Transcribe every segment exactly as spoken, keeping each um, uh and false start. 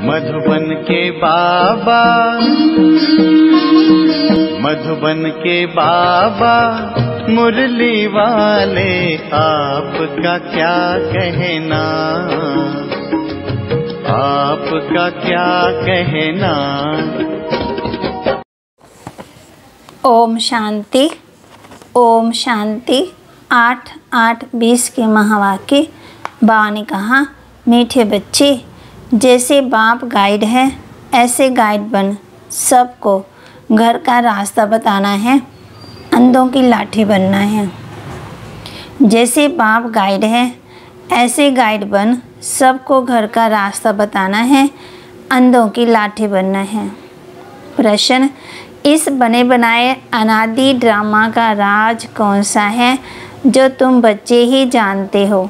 मधुबन के बाबा, मधुबन के बाबा मुरली वाले, आपका क्या कहना, आपका क्या कहना। ओम शांति, ओम शांति। आठ आठ बीस के महावाक्य। बाबा ने कहा, मीठे बच्चे, जैसे बाप गाइड है ऐसे गाइड बन, सबको घर का रास्ता बताना है, अंधों की लाठी बनना है। जैसे बाप गाइड है ऐसे गाइड बन, सबको घर का रास्ता बताना है, अंधों की लाठी बनना है। प्रश्न, इस बने बनाए अनादि ड्रामा का राज कौन सा है जो तुम बच्चे ही जानते हो?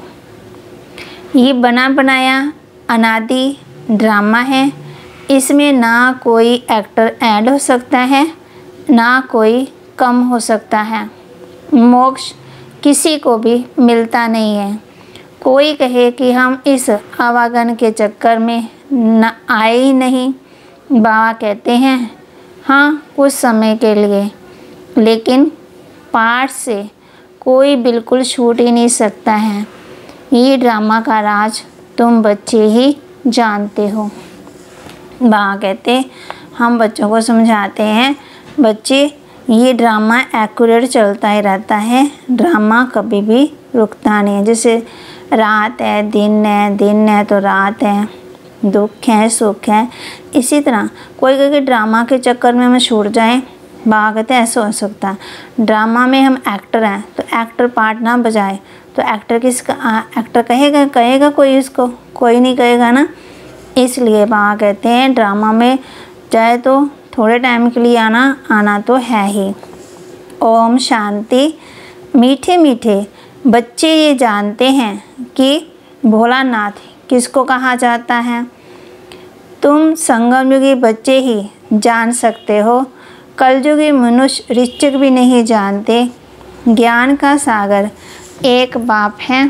ये बना बनाया अनादि ड्रामा है, इसमें ना कोई एक्टर ऐड हो सकता है, ना कोई कम हो सकता है। मोक्ष किसी को भी मिलता नहीं है। कोई कहे कि हम इस आवागमन के चक्कर में न आए ही नहीं। बाबा कहते हैं, हाँ कुछ समय के लिए, लेकिन पाठ से कोई बिल्कुल छूट ही नहीं सकता है। ये ड्रामा का राज तुम बच्चे ही जानते हो। बाबा कहते, हम बच्चों को समझाते हैं, बच्चे ये ड्रामा एक्यूरेट चलता ही रहता है, ड्रामा कभी भी रुकता नहीं है। जैसे रात है दिन है, दिन है तो रात है, दुख है सुख है। इसी तरह कोई कहे ड्रामा के चक्कर में हम छूट जाएं, बाबा कहते ऐसा हो सकता है। ड्रामा में हम एक्टर हैं तो एक्टर पार्ट ना बजाए तो एक्टर किसका एक्टर कहेगा कहेगा कोई इसको? कोई नहीं कहेगा ना। इसलिए बाबा कहते हैं ड्रामा में चाहे तो थोड़े टाइम के लिए आना आना तो है ही। ओम शांति। मीठे मीठे बच्चे ये जानते हैं कि भोलानाथ किसको कहा जाता है? तुम संगम युगी बच्चे ही जान सकते हो, कलयुगी मनुष्य ऋचिक भी नहीं जानते। ज्ञान का सागर एक बाप है,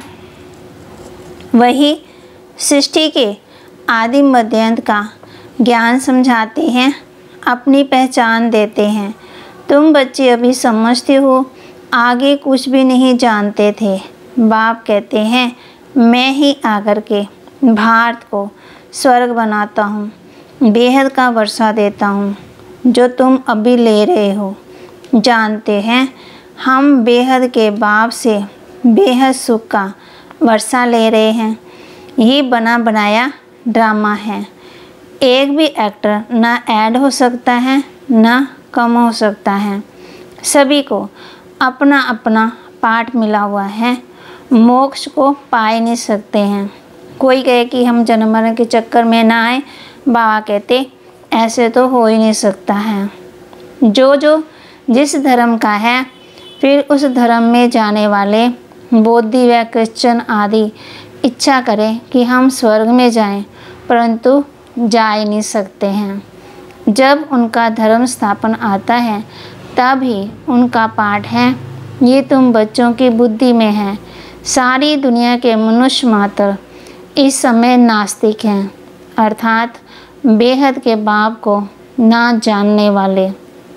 वही सृष्टि के आदि मध्यांत का ज्ञान समझाते हैं, अपनी पहचान देते हैं। तुम बच्चे अभी समझते हो, आगे कुछ भी नहीं जानते थे। बाप कहते हैं, मैं ही आकर के भारत को स्वर्ग बनाता हूँ, बेहद का वर्षा देता हूँ, जो तुम अभी ले रहे हो। जानते हैं हम बेहद के बाप से बेहद सुख का वर्षा ले रहे हैं। ये बना बनाया ड्रामा है, एक भी एक्टर ना ऐड हो सकता है ना कम हो सकता है। सभी को अपना अपना पार्ट मिला हुआ है, मोक्ष को पा ही नहीं सकते हैं। कोई कहे कि हम जन्म मरण के चक्कर में ना आए, बाबा कहते ऐसे तो हो ही नहीं सकता है। जो जो जिस धर्म का है, फिर उस धर्म में जाने वाले बौद्धी व क्रिश्चियन आदि इच्छा करें कि हम स्वर्ग में जाएं, परंतु जा ही नहीं सकते हैं। जब उनका धर्म स्थापन आता है तब ही उनका पाठ है। ये तुम बच्चों की बुद्धि में है। सारी दुनिया के मनुष्य मात्र इस समय नास्तिक हैं, अर्थात बेहद के बाप को ना जानने वाले।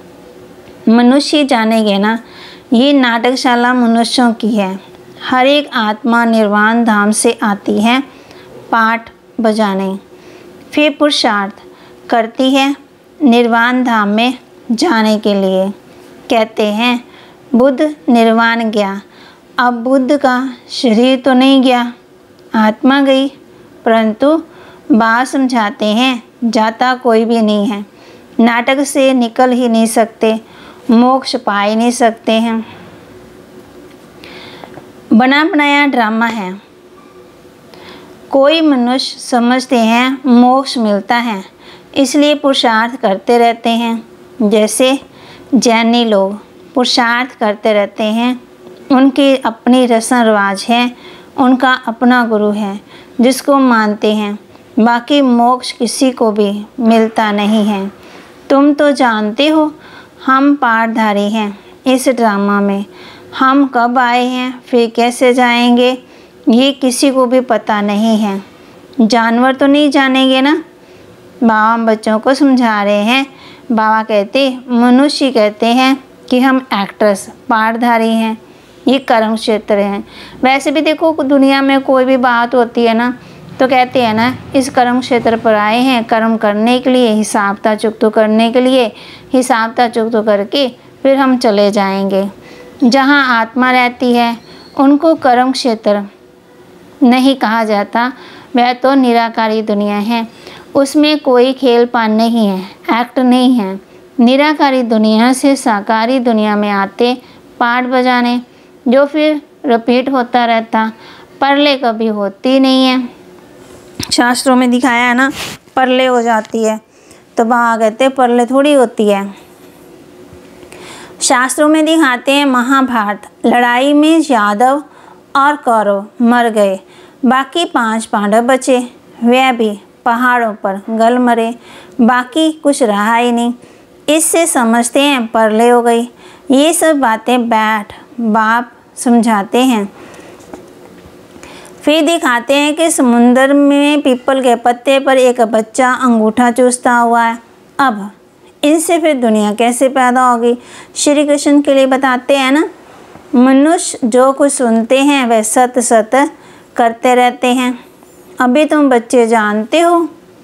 मनुष्य जानेंगे ना, ये नाटकशाला मनुष्यों की है। हर एक आत्मा निर्वाण धाम से आती है पाठ बजाने, फिर पुरुषार्थ करती है निर्वाण धाम में जाने के लिए। कहते हैं बुद्ध निर्वाण गया, अब बुद्ध का शरीर तो नहीं गया, आत्मा गई, परंतु बात समझाते हैं जाता कोई भी नहीं है। नाटक से निकल ही नहीं सकते, मोक्ष पा ही नहीं सकते हैं। बना बनाया ड्रामा है। कोई मनुष्य समझते हैं मोक्ष मिलता है, इसलिए पुरुषार्थ करते रहते हैं। जैसे जैनी लोग पुरुषार्थ करते रहते हैं, उनकी अपनी रस्म रिवाज है, उनका अपना गुरु है जिसको मानते हैं। बाकी मोक्ष किसी को भी मिलता नहीं है। तुम तो जानते हो हम पाठधारी हैं इस ड्रामा में। हम कब आए हैं फिर कैसे जाएंगे ये किसी को भी पता नहीं है। जानवर तो नहीं जानेंगे ना, बाबा बच्चों को समझा रहे हैं। बाबा कहते, मनुष्य कहते हैं कि हम एक्टर्स, पाठधारी हैं, ये कर्म क्षेत्र है। वैसे भी देखो दुनिया में कोई भी बात होती है ना तो कहते हैं ना, इस कर्म क्षेत्र पर आए हैं कर्म करने के लिए, हिसाबता चुकतो करने के लिए, हिसाबता चुकतो करके फिर हम चले जाएंगे। जहाँ आत्मा रहती है उनको कर्म क्षेत्र नहीं कहा जाता, वह तो निराकारी दुनिया है, उसमें कोई खेल पान नहीं है, एक्ट नहीं है। निराकारी दुनिया से साकारी दुनिया में आते पाठ बजाने, जो फिर रिपीट होता रहता, परले कभी होती नहीं है। शास्त्रों में दिखाया है ना, परले हो जाती है, तो वहाँ कहते परले थोड़ी होती है। शास्त्रों में दिखाते हैं महाभारत लड़ाई में यादव और कौरव मर गए, बाकी पांच पांडव बचे, वे भी पहाड़ों पर गल मरे, बाकी कुछ रहा ही नहीं। इससे समझते हैं परले हो गई। ये सब बातें बैठ बाप समझाते हैं। फिर दिखाते हैं कि समुंदर में पीपल के पत्ते पर एक बच्चा अंगूठा चूसता हुआ है। अब इनसे फिर दुनिया कैसे पैदा होगी, श्री कृष्ण के लिए बताते हैं ना। मनुष्य जो कुछ सुनते हैं वह सत सत करते रहते हैं। अभी तुम बच्चे जानते हो,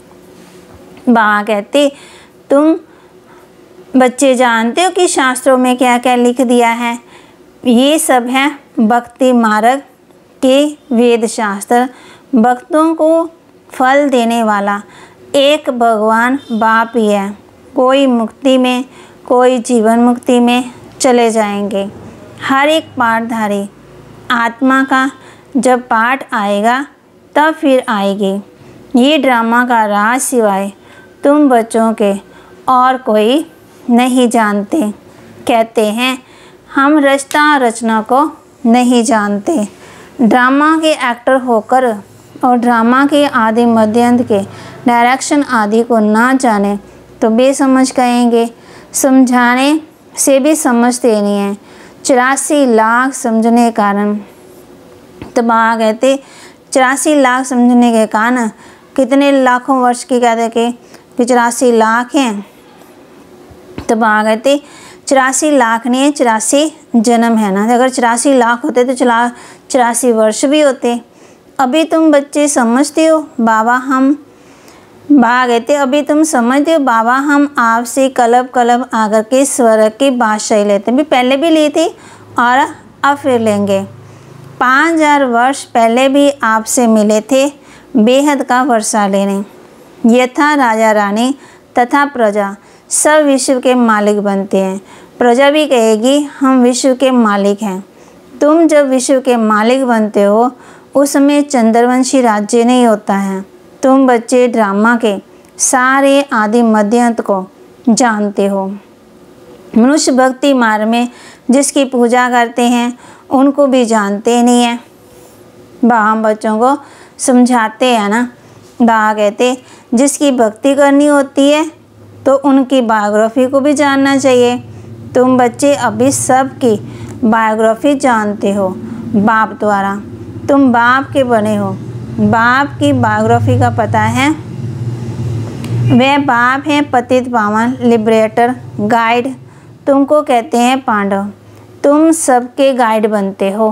बाबा कहते, तुम बच्चे जानते हो कि शास्त्रों में क्या क्या लिख दिया है। ये सब है भक्ति मार्ग के वेद शास्त्र। भक्तों को फल देने वाला एक भगवान बाप ही है। कोई मुक्ति में, कोई जीवन मुक्ति में चले जाएंगे। हर एक पाठधारी आत्मा का जब पाठ आएगा तब फिर आएगी। ये ड्रामा का राज सिवाय तुम बच्चों के और कोई नहीं जानते। कहते हैं हम रचना रचना को नहीं जानते। ड्रामा के एक्टर होकर और ड्रामा के आदि मध्य अंत के डायरेक्शन आदि को ना जाने तो बेसमझ कहेंगे। समझाने से भी समझते नहीं हैं। चौरासी लाख समझने के कारण, तो बाबा कहते चौरासी लाख समझने के कारण कितने लाखों वर्ष की कहते कि चौरासी लाख हैं, तो बाबा कहते चौरासी लाख नहीं है, चौरासी जन्म है ना। अगर चौरासी लाख होते तो चला चौरासी वर्ष भी होते। अभी तुम बच्चे समझते हो बाबा, हम बाबा कहते अभी तुम समझते हो बाबा, हम आपसे कलब कलब आकर के स्वर्ग की बादशाही लेते भी, पहले भी ली थी और अब फिर लेंगे। पाँच हजार वर्ष पहले भी आपसे मिले थे बेहद का वर्षा लेने। यथा राजा रानी तथा प्रजा सब विश्व के मालिक बनते हैं। प्रजा भी कहेगी हम विश्व के मालिक हैं। तुम जब विश्व के मालिक बनते हो उस समय चंद्रवंशी राज्य नहीं होता है। तुम बच्चे ड्रामा के सारे आदि मध्य अंत को जानते हो। मनुष्य भक्ति मार्ग में जिसकी पूजा करते हैं उनको भी जानते नहीं हैं। बाबा बच्चों को समझाते हैं ना। बाबा कहते जिसकी भक्ति करनी होती है तो उनकी बायोग्राफी को भी जानना चाहिए। तुम बच्चे अभी सब की बायोग्राफी जानते हो बाप द्वारा। तुम बाप के बने हो। बाप की बायोग्राफी का पता है। वे बाप हैं पतित पावन, लिबरेटर, गाइड। तुमको कहते हैं पांडव। तुम सबके गाइड बनते हो,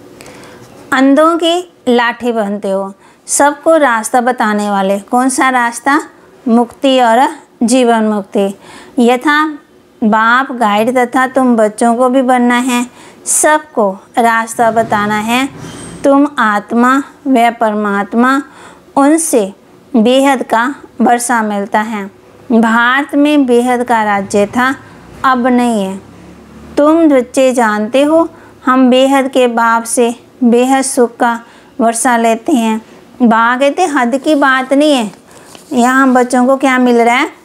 अंधों की लाठी बनते हो, सबको रास्ता बताने वाले। कौन सा रास्ता? मुक्ति और जीवन मुक्ति। यथा बाप गाइड तथा तुम बच्चों को भी बनना है, सबको रास्ता बताना है। तुम आत्मा व परमात्मा, उनसे बेहद का वर्षा मिलता है। भारत में बेहद का राज्य था, अब नहीं है। तुम बच्चे जानते हो हम बेहद के बाप से बेहद सुख का वर्षा लेते हैं। बाबा कहते हद की बात नहीं है। यहाँ बच्चों को क्या मिल रहा है?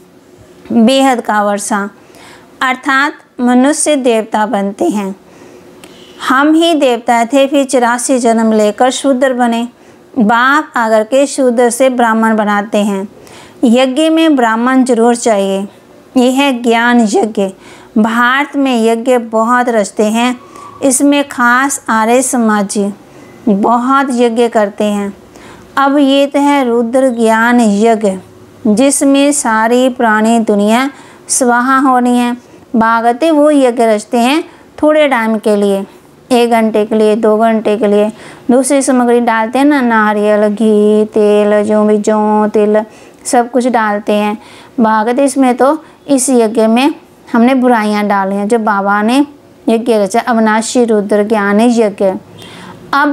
बेहद का वर्षा, अर्थात मनुष्य देवता बनते हैं। हम ही देवता थे, फिर चौरासी जन्म लेकर शूद्र बने। बाप आकर के शूद्र से ब्राह्मण बनाते हैं। यज्ञ में ब्राह्मण जरूर चाहिए। यह है ज्ञान यज्ञ। भारत में यज्ञ बहुत रचते हैं। इसमें खास आर्य समाजी बहुत यज्ञ करते हैं। अब ये तो है रुद्र ज्ञान यज्ञ। जिसमें सारी पुरानी दुनिया स्वाहा होनी है। भागवते वो यज्ञ रचते हैं थोड़े टाइम के लिए, एक घंटे के लिए, दो घंटे के लिए। दूसरी सामग्री डालते हैं ना, नारियल, घी, तेल, जो भी जौ तिल सब कुछ डालते हैं। भागवत इसमें तो इस यज्ञ में हमने बुराइयां डाली हैं। जो बाबा ने यज्ञ रचा अविनाशी रुद्र ज्ञान यज्ञ। अब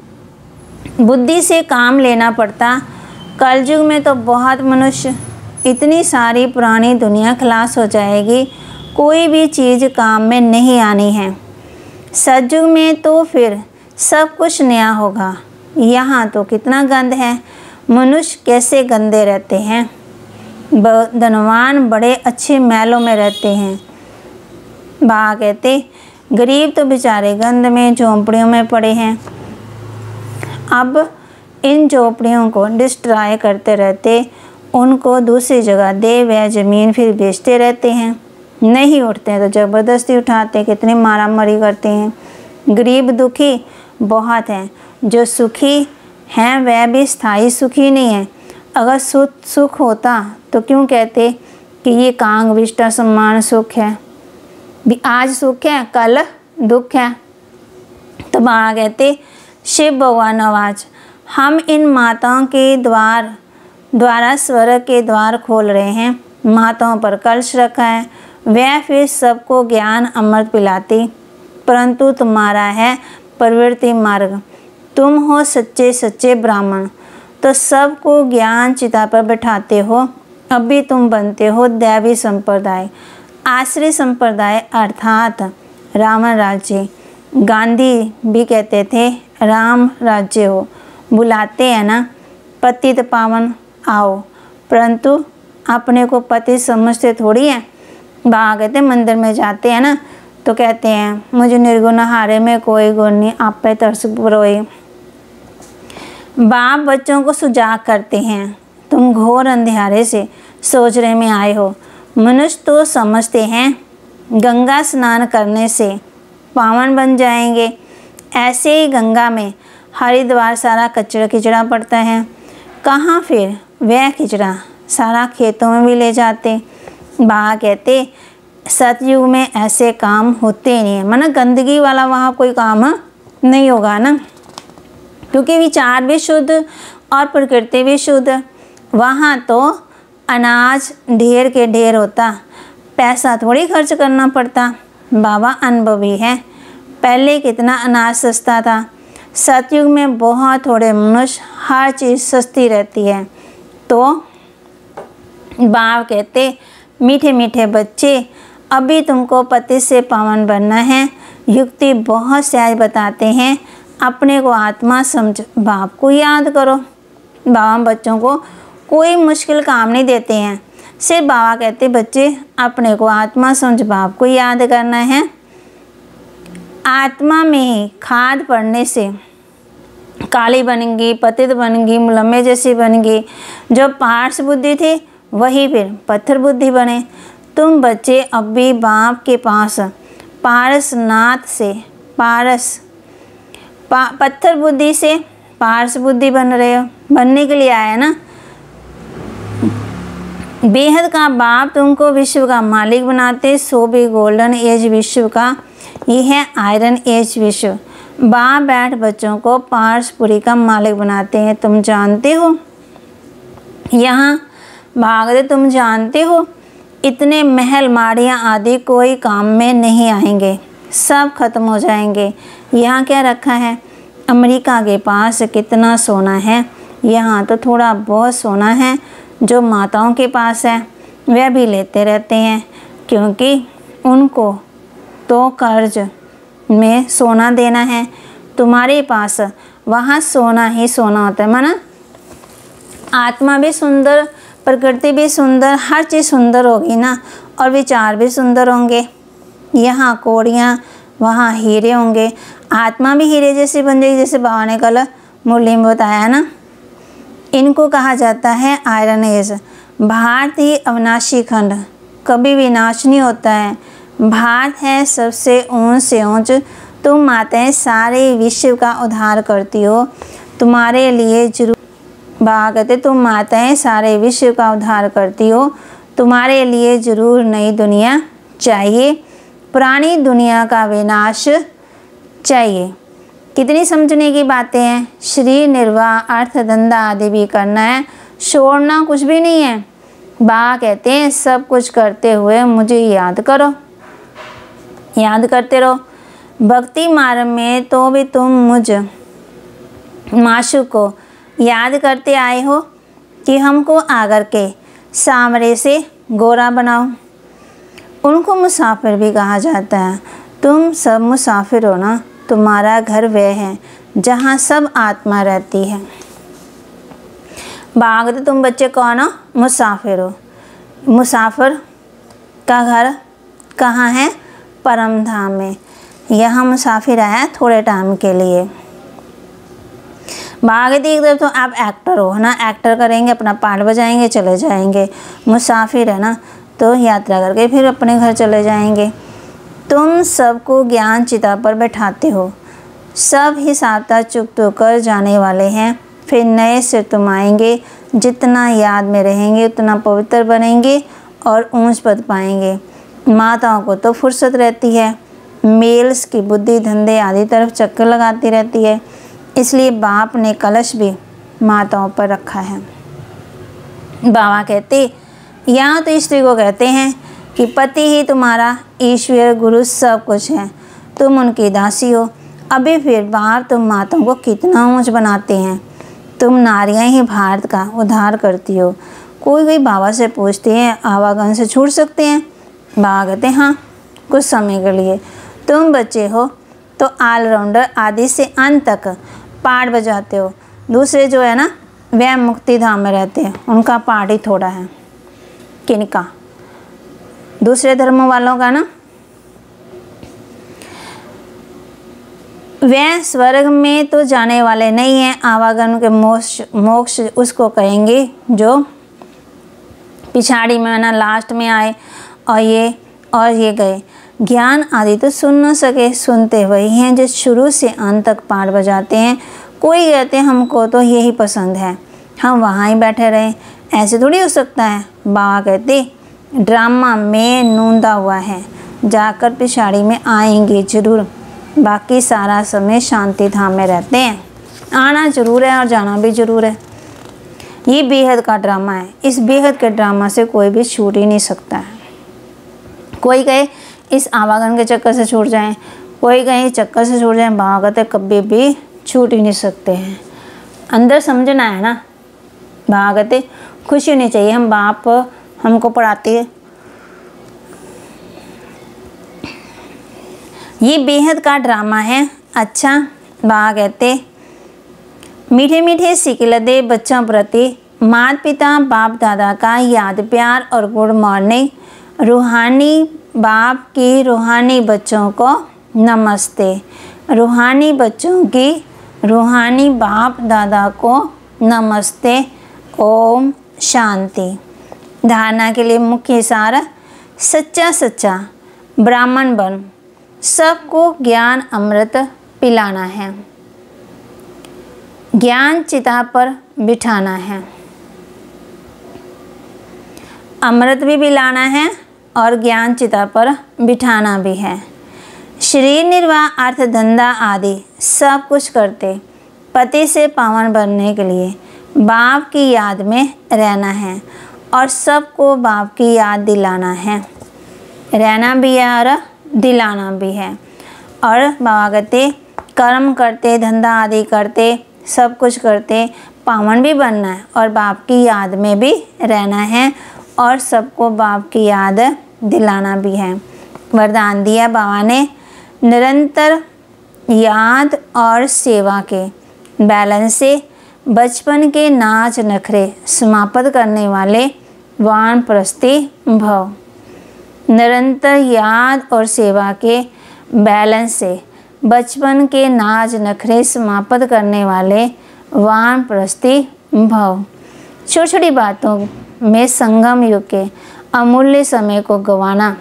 बुद्धि से काम लेना पड़ता। कलयुग में तो बहुत मनुष्य, इतनी सारी पुरानी दुनिया खलास हो जाएगी, कोई भी चीज़ काम में नहीं आनी है। सतयुग में तो फिर सब कुछ नया होगा। यहाँ तो कितना गंद है, मनुष्य कैसे गंदे रहते हैं। धनवान बड़े अच्छे महलों में रहते हैं। बा कहते गरीब तो बेचारे गंद में झोंपड़ियों में पड़े हैं। अब इन झोंपड़ियों को डिस्ट्रॉय करते रहते, उनको दूसरी जगह दे वह ज़मीन फिर बेचते रहते हैं। नहीं उठते हैं तो ज़बरदस्ती उठाते हैं, कितनी मारा मारी करते हैं। गरीब दुखी बहुत हैं, जो सुखी हैं वह भी स्थायी सुखी नहीं है। अगर सुख सुख होता तो क्यों कहते कि ये कांग विष्टा सम्मान सुख है। भी आज सुख है कल दुख है। तो वहाँ कहते शिव भगवान आवाज, हम इन माताओं के द्वार द्वारा स्वर्ग के द्वार खोल रहे हैं। माताओं पर कलश रखा है, वह फिर सबको ज्ञान अमृत पिलाती, परंतु तुम्हारा है प्रवृत्ति मार्ग। तुम हो सच्चे सच्चे ब्राह्मण, तो सबको ज्ञान चिता पर बैठाते हो। अभी तुम बनते हो दैवी संप्रदाय, आश्रय संप्रदाय अर्थात राम राज्य। गांधी भी कहते थे राम राज्य हो। बुलाते हैं ना पतित पावन आओ, परंतु अपने को पति समझते थोड़ी है। वहाँ कहते मंदिर में जाते हैं ना तो कहते हैं मुझे निर्गुण हारे में कोई गुण नहीं, आप पे तरस पुरोए। बाप बच्चों को सुजाग करते हैं, तुम घोर अंधेरे से सोचने में आए हो। मनुष्य तो समझते हैं गंगा स्नान करने से पावन बन जाएंगे। ऐसे ही गंगा में हरिद्वार सारा कचरा किचड़ा पड़ता है। कहाँ फिर वह किचड़ा सारा खेतों में भी ले जाते। वहाँ कहते सतयुग में ऐसे काम होते नहीं है, माना गंदगी वाला वहाँ कोई काम नहीं होगा ना, क्योंकि विचार भी शुद्ध और प्रकृति भी शुद्ध। वहाँ तो अनाज ढेर के ढेर होता, पैसा थोड़ी खर्च करना पड़ता। बाबा अनुभवी है, पहले कितना अनाज सस्ता था। सतयुग में बहुत थोड़े मनुष्य, हर चीज़ सस्ती रहती है। तो बाप कहते मीठे मीठे बच्चे, अभी तुमको पति से पावन बनना है। युक्ति बहुत सहज बताते हैं, अपने को आत्मा समझ बाप को याद करो। बाबा बच्चों को कोई मुश्किल काम नहीं देते हैं, सिर्फ बाबा कहते बच्चे अपने को आत्मा समझ बाप को याद करना है। आत्मा में ही खाद पड़ने से काली बनेंगी, पतित बनेंगी, मुलम्मे जैसी बनेंगी। जो पार्स बुद्धि थी वही फिर पत्थर बुद्धि बने। तुम बच्चे अब भी बाप के पास पारसनाथ से पारस पा, पत्थर बुद्धि से पारस बुद्धि बन रहे हो, बनने के लिए आया ना। बेहद का बाप तुमको विश्व का मालिक बनाते, सो भी गोल्डन एज विश्व का, यह है आयरन एज विश्व। बाप बैठ बच्चों को पारसपुरी का मालिक बनाते हैं। तुम जानते हो यहाँ भागते, तुम जानते हो इतने महल माड़ियाँ आदि कोई काम में नहीं आएंगे, सब खत्म हो जाएंगे। यहाँ क्या रखा है? अमेरिका के पास कितना सोना है, यहाँ तो थोड़ा बहुत सोना है। जो माताओं के पास है वह भी लेते रहते हैं, क्योंकि उनको तो कर्ज में सोना देना है। तुम्हारे पास वहाँ सोना ही सोना होता है, माना आत्मा भी सुंदर, प्रकृति भी सुंदर, हर चीज़ सुंदर होगी ना, और विचार भी सुंदर होंगे। यहाँ कोड़ियाँ वहाँ हीरे होंगे, आत्मा भी हीरे जैसी बन जाएगी, जैसे बाबा ने कल मुरली में बताया ना। इनको कहा जाता है आयरन एज। भारत ही अविनाशी खंड, कभी विनाश नहीं होता है। भारत है सबसे ऊंच से ऊंच। तुम माताएं सारे विश्व का उद्धार करती हो, तुम्हारे लिए जरूर बाबा कहते तुम माताएं सारे विश्व का उद्धार करती हो, तुम्हारे लिए जरूर नई दुनिया चाहिए, पुरानी दुनिया का विनाश चाहिए। कितनी समझने की बातें हैं। शरीर निर्वाह, अर्थ धंधा आदि भी करना है, छोड़ना कुछ भी नहीं है। बाबा कहते हैं सब कुछ करते हुए मुझे याद करो, याद करते रहो। भक्ति मार्ग में तो भी तुम मुझ माशूक को याद करते आए हो कि हमको आकर के सामरे से गोरा बनाओ। उनको मुसाफिर भी कहा जाता है। तुम सब मुसाफिर हो ना, तुम्हारा घर वह है जहाँ सब आत्मा रहती है। बाग तो तुम बच्चे कौन हो? मुसाफिर हो। मुसाफिर का घर कहाँ है? परम धाम में। यहाँ मुसाफिर आया थोड़े टाइम के लिए। बाग देख दो तो आप एक्टर हो, है ना, एक्टर करेंगे, अपना पार्ट बजाएंगे, चले जाएंगे। मुसाफिर है ना, तो यात्रा करके फिर अपने घर चले जाएंगे। तुम सबको ज्ञान चिता पर बैठाते हो, सब हिसाबता चुप होकर जाने वाले हैं, फिर नए से तुम आएंगे। जितना याद में रहेंगे उतना पवित्र बनेंगे और ऊंच पद पाएंगे। माताओं को तो फुर्सत रहती है, मेल्स की बुद्धि धंधे आदि तरफ चक्कर लगाती रहती है, इसलिए बाप ने कलश भी माताओं पर रखा है। बाबा कहते यहाँ तो स्त्री को कहते हैं कि पति ही तुम्हारा ईश्वर गुरु सब कुछ है, तुम उनकी दासी हो। अभी फिर बाप तुम माताओं को कितना ऊंच बनाते हैं। तुम नारियां ही भारत का उद्धार करती हो। कोई कोई बाबा से पूछते हैं आवागमन से छूट सकते हैं? बाबा कहते हैं हाँ, कुछ समय के लिए। तुम बच्चे हो तो ऑलराउंडर आदि से अंत तक पाठ बजाते हो। दूसरे जो है ना वह मुक्ति धाम में रहते हैं, उनका पाठ ही थोड़ा है। किनका? दूसरे धर्मों वालों का ना। वह स्वर्ग में तो जाने वाले नहीं हैं। आवागमन के मोक्ष मोक्ष उसको कहेंगे जो पिछाड़ी में ना लास्ट में आए और ये और ये गए। ज्ञान आदि तो सुन न सके, सुनते वही हैं जो शुरू से अंत तक पाठ बजाते हैं। कोई कहते हैं हमको तो यही पसंद है, हम वहाँ ही बैठे रहें, ऐसे थोड़ी हो सकता है। बाबा कहते ड्रामा में नूंदा हुआ है, जाकर पिछाड़ी में आएंगे जरूर, बाकी सारा समय शांति धाम में रहते हैं। आना जरूर है और जाना भी जरूर है। ये बेहद का ड्रामा है, इस बेहद के ड्रामा से कोई भी छूट ही नहीं सकता है। कोई कहे इस आवागमन के चक्कर से छूट जाएं, कोई कहे चक्कर से छूट जाएं, बाबा कहते कभी भी छूट ही नहीं सकते हैं। अंदर समझना है ना। बाबा कहते खुशी होनी चाहिए, हम बाप हमको पढ़ाते हैं। ये बेहद का ड्रामा है। अच्छा, बाबा कहते मीठे मीठे सिकलदे बच्चों प्रति माता पिता बाप दादा का याद प्यार और गुड मॉर्निंग। रूहानी बाप की रूहानी बच्चों को नमस्ते। रूहानी बच्चों की रूहानी बाप दादा को नमस्ते। ओम शांति। धारणा के लिए मुख्य सार सच्चा सच्चा ब्राह्मण बन सबको ज्ञान अमृत पिलाना है, ज्ञान चिता पर बिठाना है, अमृत भी पिलाना है और ज्ञान चिता पर बिठाना भी है। शरीर निर्वाह अर्थ धंधा आदि सब कुछ करते पति से पावन बनने के लिए बाप की याद में रहना है और सबको बाप की याद दिलाना है। रहना भी है और दिलाना भी है। और बाबा कहते कर्म करते धंधा आदि करते सब कुछ करते पावन भी बनना है और बाप की याद में भी रहना है और सबको बाप की याद दिलाना भी है। वरदान दिया बाबा ने निरंतर याद और सेवा के बैलेंस से बचपन के नाच नखरे समाप्त करने वाले वानप्रस्थी भव। निरंतर याद और सेवा के बैलेंस से बचपन के नाच नखरे समाप्त करने वाले वानप्रस्थी भव। छोटी छोटी बातों में संगम युग के अमूल्य समय को गंवाना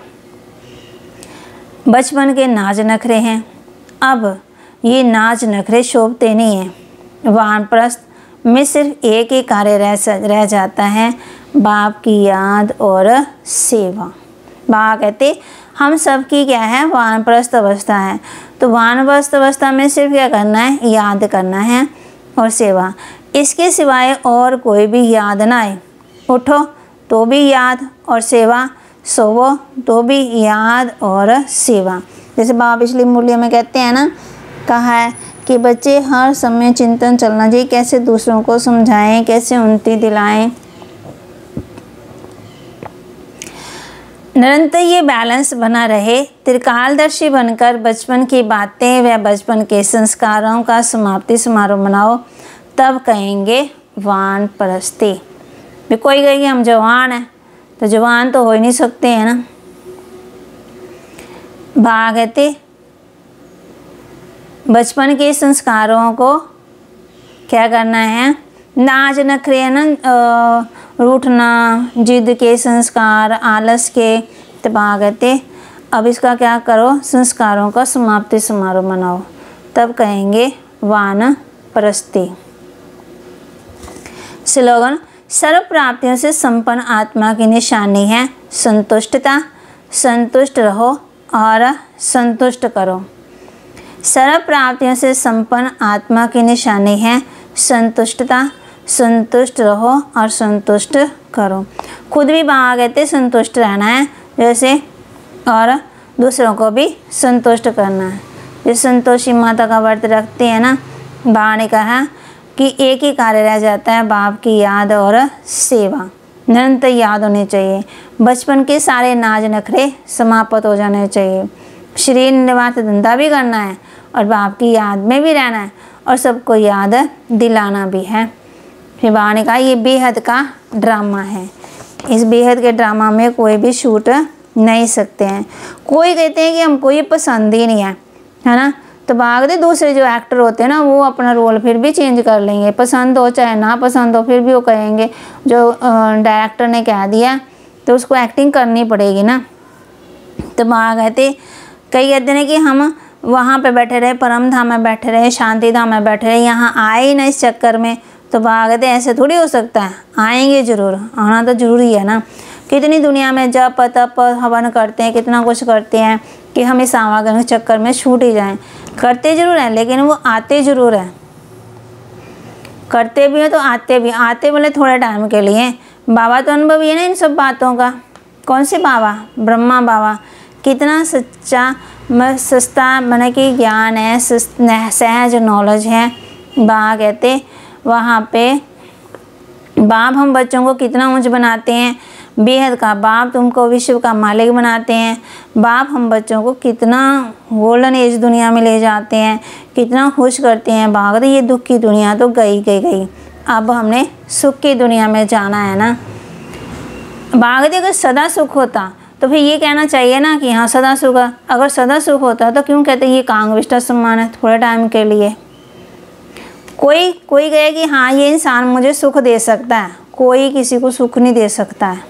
बचपन के नाच नखरे हैं। अब ये नाच नखरे शोभते नहीं हैं। वानप्रस्थ में सिर्फ एक ही कार्य रह रह जाता है, बाप की याद और सेवा। बाबा कहते हम सब की क्या है, वानप्रस्थ अवस्था है। तो वानप्रस्थ अवस्था में सिर्फ क्या करना है, याद करना है और सेवा। इसके सिवाय और कोई भी याद ना आए। उठो तो भी याद और सेवा, सोवो तो भी याद और सेवा। जैसे बाबा पिछली मुरलियों में कहते हैं ना, कहा है कि बच्चे हर समय चिंतन चलना चाहिए, कैसे दूसरों को समझाएं, कैसे उन्नति दिलाएं। निरंतर ये बैलेंस बना रहे। त्रिकालदर्शी बनकर बचपन की बातें व बचपन के संस्कारों का समाप्ति समारोह मनाओ, तब कहेंगे वानप्रस्थी। भी कोई कहेगी हम जवान हैं, तो जवान तो हो ही नहीं सकते हैं ना। बाबा कहते बचपन के संस्कारों को क्या करना है, नाच नखरे ना, रूठना, जिद के संस्कार, आलस के, तो बाबा कहते अब इसका क्या करो, संस्कारों का समाप्ति समारोह मनाओ, तब कहेंगे वानप्रस्थी। स्लोगन, सर्व प्राप्तियों से संपन्न आत्मा की निशानी है संतुष्टता। संतुष्ट रहो और संतुष्ट करो। सर्व प्राप्तियों से संपन्न आत्मा की निशानी है संतुष्टता। संतुष्ट रहो और संतुष्ट करो। खुद भी बाबा कहते संतुष्ट रहना है जैसे, और दूसरों को भी संतुष्ट करना है। जिस संतोषी माता का व्रत रखते हैं ना, बाबा ने कहा कि एक ही कार्य रह जाता है, बाप की याद और सेवा। निरंतर याद होनी चाहिए। बचपन के सारे नाज नखरे समाप्त हो जाने चाहिए। शरीर निवास धंधा भी करना है और बाप की याद में भी रहना है और सबको याद दिलाना भी है। फिर बाबा ने कहा ये बेहद का ड्रामा है, इस बेहद के ड्रामा में कोई भी छूट नहीं सकते हैं। कोई कहते हैं कि हमको ये पसंद ही नहीं है, है ना, तो बाबा कहते दूसरे जो एक्टर होते हैं ना, वो अपना रोल फिर भी चेंज कर लेंगे, पसंद हो चाहे ना पसंद हो, फिर भी वो कहेंगे जो डायरेक्टर ने कह दिया तो उसको एक्टिंग करनी पड़ेगी ना। तो बाबा कहते कई कहते हैं कि हम वहाँ पे बैठे रहे, परम धाम में बैठे रहे, शांति धाम में बैठे रहे, यहाँ आए ही ना इस चक्कर में। तो बाबा कहते ऐसे थोड़ी हो सकता है, आएंगे ज़रूर, आना तो ज़रूरी है ना। कितनी दुनिया में जप तप हवन करते हैं, कितना कुछ करते हैं कि हम इस आवागमन के चक्कर में छूट ही जाएं। करते ज़रूर हैं लेकिन वो आते ज़रूर हैं, करते भी हैं तो आते भी, आते बोले थोड़े टाइम के लिए। बाबा तो अनुभव है ना इन सब बातों का। कौन से बाबा? ब्रह्मा बाबा। कितना सच्चा सस्ता मन की ज्ञान है, सहज नॉलेज है। बाबा कहते वहाँ पे बाप हम बच्चों को कितना ऊंच बनाते हैं, बेहद का बाप तुमको विश्व का मालिक बनाते हैं। बाप हम बच्चों को कितना गोल्डन एज दुनिया में ले जाते हैं, कितना खुश करते हैं। बाप ये दुख की दुनिया तो गई गई गई, अब हमने सुख की दुनिया में जाना है ना। बाप अगर सदा सुख होता तो फिर ये कहना चाहिए ना कि हाँ सदा सुख है। अगर सदा सुख होता तो क्यों कहते ये कांग विष्टा सम्मान है थोड़े टाइम के लिए। कोई कोई कहे कि हाँ ये इंसान मुझे सुख दे सकता है, कोई किसी को सुख नहीं दे सकता है।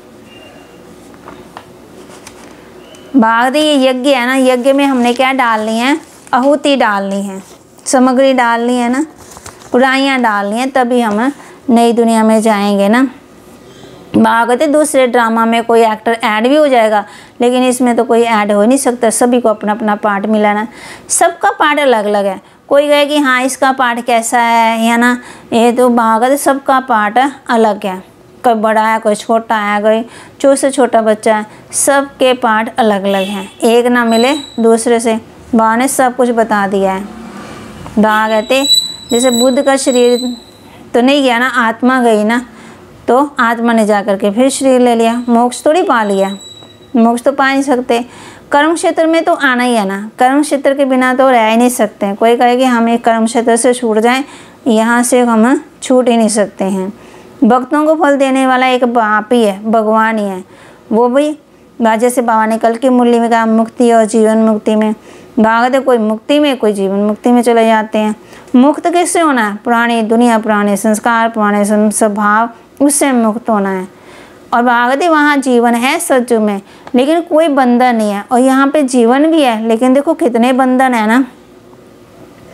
बाग ये यज्ञ है ना, यज्ञ में हमने क्या डालनी है, आहुति डालनी है, सामग्री डालनी है ना, बुराइयाँ डालनी है, तभी हम नई दुनिया में जाएंगे ना। बाबा कहते दूसरे ड्रामा में कोई एक्टर ऐड भी हो जाएगा, लेकिन इसमें तो कोई ऐड हो नहीं सकता, सभी को अपना अपना पार्ट मिला ना। सबका पार्ट अलग अलग है। कोई कहे कि हाँ इसका पार्ट कैसा है या ना, ये तो बाबा कहते सबका पार्ट अलग है। कोई बड़ा है, कोई छोटा है, कोई छोटे से छोटा बच्चा है, सबके पार्ट अलग अलग हैं, एक ना मिले दूसरे से। बाबा ने सब कुछ बता दिया है। बाबा कहते जैसे बुद्ध का शरीर तो नहीं गया ना, आत्मा गई ना, तो आत्मा ने जा कर के फिर शरीर ले लिया, मोक्ष थोड़ी पा लिया, मोक्ष तो पा नहीं सकते। कर्म क्षेत्र में तो आना ही है ना, कर्म क्षेत्र के बिना तो रह ही नहीं सकते। कोई कहे कि हम एक कर्म क्षेत्र से छूट जाएं, यहाँ से हम छूट ही नहीं सकते हैं। भक्तों को फल देने वाला एक बाप ही है, भगवान ही है। वो भी जैसे बाबा ने कल की मुरली में कहा मुक्ति और जीवन मुक्ति में, बाबा कहते कोई मुक्ति में कोई जीवन मुक्ति में चले जाते हैं। मुक्त किससे होना है? पुरानी दुनिया, पुराने संस्कार, पुराने स्वभाव, उससे मुक्त होना है। और बाबा कहते वहाँ जीवन है सच में, लेकिन कोई बंधन नहीं है। और यहाँ पे जीवन भी है, लेकिन देखो कितने बंधन है ना।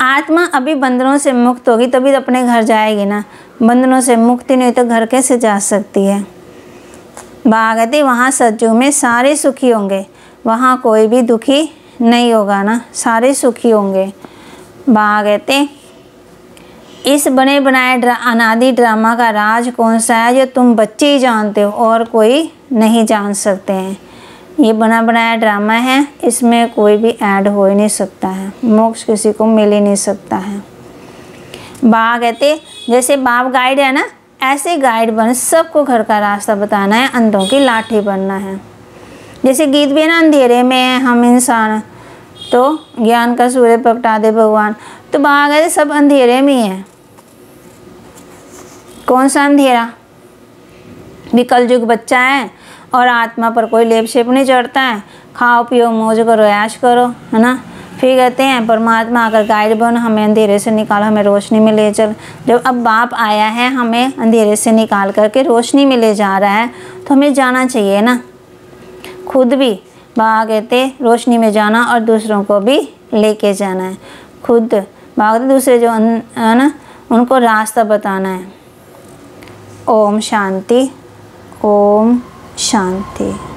आत्मा अभी बंधनों से मुक्त होगी तभी तो अपने घर जाएगी ना, बंधनों से मुक्ति नहीं तो घर कैसे जा सकती है। भागवती वहाँ सज्जू में सारे सुखी होंगे, वहाँ कोई भी दुखी नहीं होगा ना, सारे सुखी होंगे। भागवती इस बने बनाए ड्रा अनादि ड्रामा का राज कौन सा है जो तुम बच्चे ही जानते हो और कोई नहीं जान सकते हैं। ये बना बनाया ड्रामा है, इसमें कोई भी ऐड हो ही नहीं सकता है, मोक्ष किसी को मिल ही नहीं सकता है। बाबा कहते जैसे बाप गाइड है ना, ऐसे गाइड बन, सबको घर का रास्ता बताना है, अंधों की लाठी बनना है। जैसे गीत भी है ना, अंधेरे में है हम इंसान तो ज्ञान का सूर्य प्रगटा दे भगवान। तो बाबा कहते सब अंधेरे में ही है। कौन सा अंधेरा? विकल युग बच्चा है और आत्मा पर कोई लेप शेप नहीं चढ़ता है, खाओ पियो मौज करो ऐश करो, है ना। फिर कहते हैं परमात्मा आकर गाइड बन, हमें अंधेरे से निकाल, हमें रोशनी में ले चल। जब अब बाप आया है हमें अंधेरे से निकाल करके रोशनी में ले जा रहा है तो हमें जाना चाहिए ना, खुद भी। बाबा कहते रोशनी में जाना और दूसरों को भी लेके जाना है। खुद बाबा कहते दूसरे जो है ना उनको रास्ता बताना है। ओम शांति, ओम शांति।